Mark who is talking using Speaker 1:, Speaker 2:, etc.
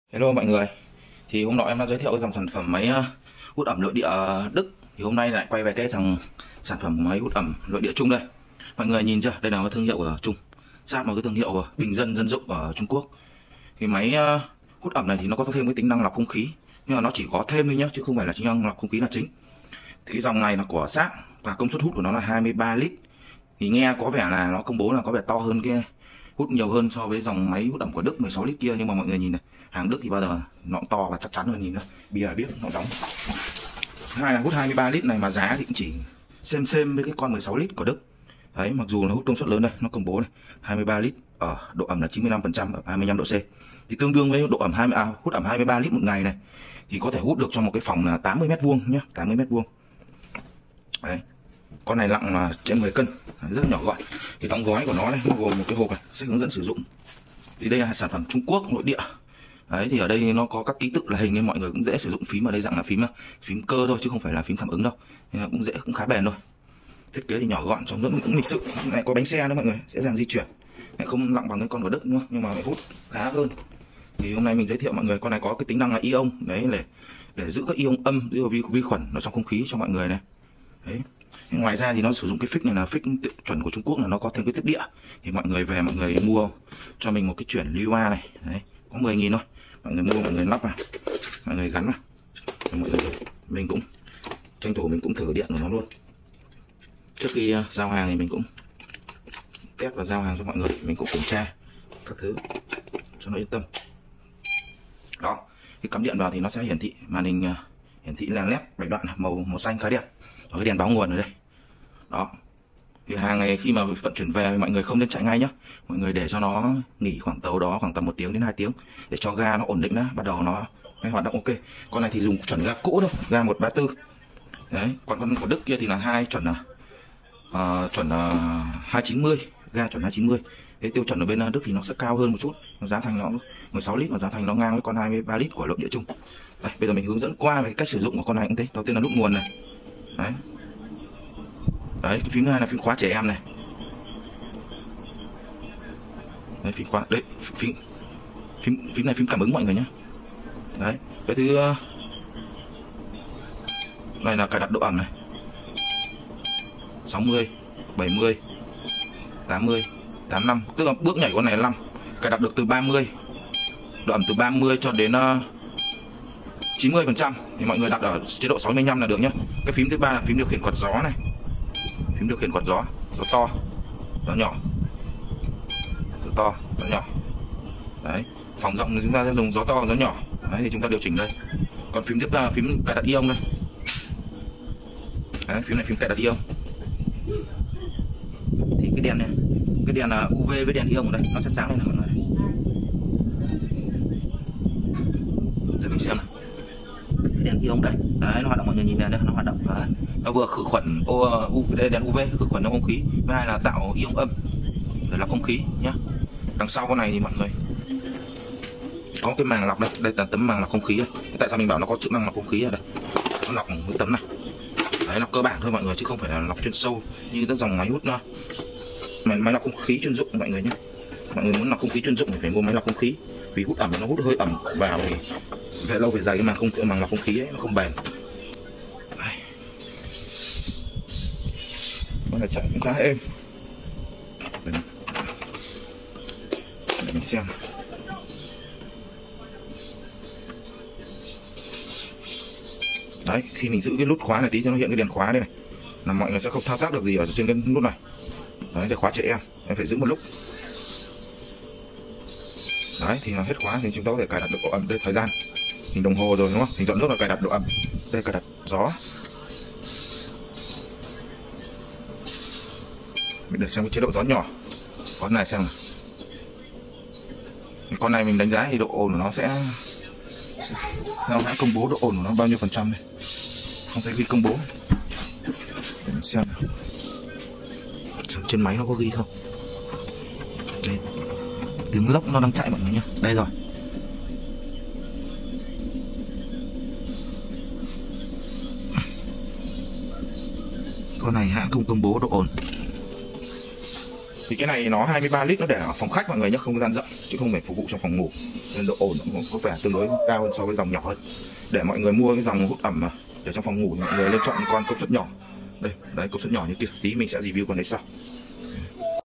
Speaker 1: Hello mọi người, thì hôm nọ em đã giới thiệu cái dòng sản phẩm máy hút ẩm nội địa Đức. Thì hôm nay lại quay về cái thằng sản phẩm máy hút ẩm nội địa Trung đây. Mọi người nhìn chưa, đây là cái thương hiệu ở Trung, sát một cái thương hiệu bình dân dân dụng ở Trung Quốc. Cái máy hút ẩm này thì nó có thêm cái tính năng lọc không khí, nhưng mà nó chỉ có thêm thôi nhé, chứ không phải là tính năng lọc không khí là chính. Thì cái dòng này là của Sharp và công suất hút của nó là 23 lít. Thì nghe có vẻ là nó công bố là có vẻ to hơn, cái hút nhiều hơn so với dòng máy hút ẩm của Đức 16 lít kia, nhưng mà mọi người nhìn này, hàng Đức thì bao giờ nó to và chắc chắn hơn, nhìn đây, bìa biết nó đóng. Hai là hút 23 lít này mà giá thì cũng chỉ xem với cái con 16 lít của Đức. Đấy, mặc dù nó hút công suất lớn đây, nó công bố này, 23 lít ở độ ẩm là 95% ở 25 độ C. Thì tương đương với độ ẩm hút ẩm 23 lít một ngày này thì có thể hút được cho một cái phòng là 80 m² nhá, 80 m². Đấy. Con này nặng là trên 10 cân, rất nhỏ gọn. Thì đóng gói của nó này, nó gồm một cái hộp này, sách hướng dẫn sử dụng. Thì đây là sản phẩm Trung Quốc nội địa. Đấy, thì ở đây nó có các ký tự là hình nên mọi người cũng dễ sử dụng. Phím ở đây dạng là phím cơ thôi chứ không phải là phím cảm ứng đâu, nên là cũng dễ, cũng khá bền thôi. Thiết kế thì nhỏ gọn, trông rất cũng lịch sự. Này có bánh xe nữa mọi người, dễ dàng di chuyển. Này không nặng bằng cái con của Đức nữa, nhưng mà lại hút khá hơn. Thì hôm nay mình giới thiệu mọi người con này có cái tính năng là ion đấy, để giữ các ion âm, giữ vi khuẩn ở trong không khí cho mọi người này. Đấy. Ngoài ra thì nó sử dụng cái phích này là phích chuẩn của Trung Quốc, là nó có thêm cái tiếp địa. Thì mọi người về mọi người mua cho mình một cái chuyển Liwa này. Đấy, có 10.000 thôi. Mọi người mua, mọi người lắp vào, mọi người gắn vào. Rồi mọi người mình cũng tranh thủ mình cũng thử điện của nó luôn. Trước khi giao hàng thì mình cũng test và giao hàng cho mọi người, mình cũng kiểm tra các thứ cho nó yên tâm. Đó, khi cắm điện vào thì nó sẽ hiển thị màn hình, hiển thị là led 7 đoạn màu xanh khá đẹp. Có cái đèn báo nguồn ở đây. Đó. Thì hàng này khi mà vận chuyển về mọi người không nên chạy ngay nhá. Mọi người để cho nó nghỉ khoảng tầm 1 tiếng đến 2 tiếng để cho ga nó ổn định đã, bắt đầu nó mới hoạt động ok. Con này thì dùng chuẩn ga cũ thôi, ga 134. Đấy, còn con của Đức kia thì là chuẩn là 290, ga chuẩn 290. Thế tiêu chuẩn ở bên Đức thì nó sẽ cao hơn một chút. Giá thành nó 16 lít và giá thành nó ngang với con 23 lít của nội địa Trung. Đây, bây giờ mình hướng dẫn qua về cách sử dụng của con này cũng thế. Đầu tiên là nút nguồn này. Đấy. Đấy, cái phím thứ hai là phím khóa trẻ em này. Đấy, phím khóa, đấy, phím này phím cảm ứng mọi người nhé. Đấy, cái thứ này là cài đặt độ ẩm này. 60, 70, 80, 85, tức là bước nhảy con này là 5. Cài đặt được từ 30, độ ẩm từ 30 cho đến 90%. Thì mọi người đặt ở chế độ 65 là được nhé. Cái phím thứ ba là phím điều khiển quạt gió này. Phím điều khiển quạt gió, gió to, gió nhỏ, gió to, gió nhỏ. Đấy, phòng rộng thì chúng ta sẽ dùng gió to, gió nhỏ. Đấy, thì chúng ta điều chỉnh đây. Còn phím tiếp theo là phím cài đặt ion đây. Đấy, phím này phím cài đặt ion. Thì cái đèn là UV với đèn ion ở đây nó sẽ sáng lên này mọi người. Giờ mình xem nào. Cái đèn ion đây, đấy, nó hoạt động, mọi người nhìn đèn đây, nó hoạt động. Đấy. Nó vừa khử khuẩn đèn UV khử khuẩn trong không khí, thứ hai là tạo ion âm để lọc không khí nhá. Đằng sau con này thì mọi người có cái màng lọc đây, đây là tấm màng lọc không khí đây. Tại sao mình bảo nó có chức năng lọc không khí ở đây? Nó lọc cái tấm này. Đấy, lọc cơ bản thôi mọi người, chứ không phải là lọc chuyên sâu như các dòng máy hút máy lọc không khí chuyên dụng mọi người nhé. Mọi người muốn lọc không khí chuyên dụng thì phải mua máy lọc không khí, vì hút ẩm nó hút hơi ẩm vào thì về lâu về dài cái màng lọc không khí ấy nó không bền. Con này chạy cũng khá êm. Để mình xem. Đấy, khi mình giữ cái nút khóa này tí cho nó hiện cái đèn khóa đây này, là mọi người sẽ không thao tác được gì ở trên cái nút này. Đấy, để khóa trẻ em phải giữ một lúc. Đấy, thì nó hết khóa thì chúng ta có thể cài đặt được độ ẩm. Đây thời gian, hình đồng hồ rồi đúng không? Hình dọn nước là cài đặt độ ẩm. Đây cài đặt gió. Mình để xem cái chế độ gió nhỏ. Con này xem nào. Con này mình đánh giá thì độ ồn của nó sẽ theo hãng công bố độ ồn của nó bao nhiêu % này. Không thấy ghi công bố. Để mình xem nào. Trên máy nó có ghi không? Đây. Tiếng lốc nó đang chạy mọi người nhé. Đây rồi. Con này hãng không công bố độ ồn. Thì cái này nó 23 lít, nó để ở phòng khách mọi người nhé, không gian rộng chứ không phải phục vụ trong phòng ngủ, nên độ ổn cũng có vẻ tương đối cao hơn so với dòng nhỏ hơn. Để mọi người mua cái dòng hút ẩm mà để trong phòng ngủ, mọi người lên chọn con công suất nhỏ. Đây, đấy, công suất nhỏ như kia, tí mình sẽ review con đấy sau.